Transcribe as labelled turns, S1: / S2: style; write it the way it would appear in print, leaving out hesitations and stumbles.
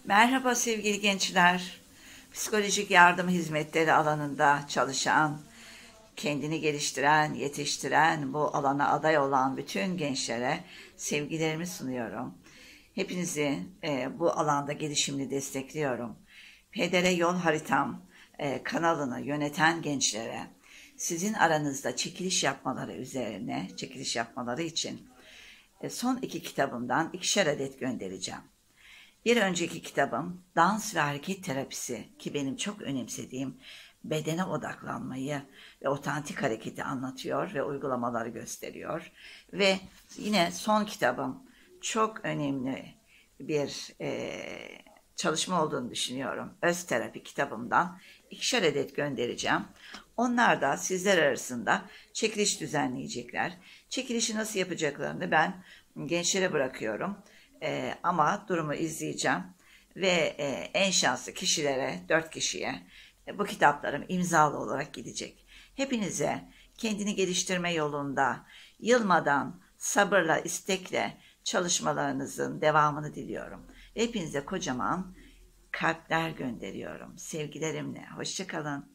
S1: Merhaba sevgili gençler. Psikolojik yardım hizmetleri alanında çalışan, kendini geliştiren, yetiştiren, bu alana aday olan bütün gençlere sevgilerimi sunuyorum. Hepinizi bu alanda gelişimini destekliyorum. PDR Yol Haritam kanalını yöneten gençlere sizin aranızda çekiliş yapmaları için son 2 kitabımdan 2'şer adet göndereceğim. Bir önceki kitabım dans ve hareket terapisi, ki benim çok önemsediğim bedene odaklanmayı ve otantik hareketi anlatıyor ve uygulamaları gösteriyor. Ve yine son kitabım çok önemli bir çalışma olduğunu düşünüyorum. Öz terapi kitabımdan 2'şer adet göndereceğim. Onlar da sizler arasında çekiliş düzenleyecekler. Çekilişi nasıl yapacaklarını ben gençlere bırakıyorum. Ama durumu izleyeceğim ve en şanslı kişilere, 4 kişiye bu kitaplarım imzalı olarak gidecek. Hepinize kendini geliştirme yolunda yılmadan, sabırla, istekle çalışmalarınızın devamını diliyorum. Hepinize kocaman kalpler gönderiyorum. Sevgilerimle. Hoşça kalın.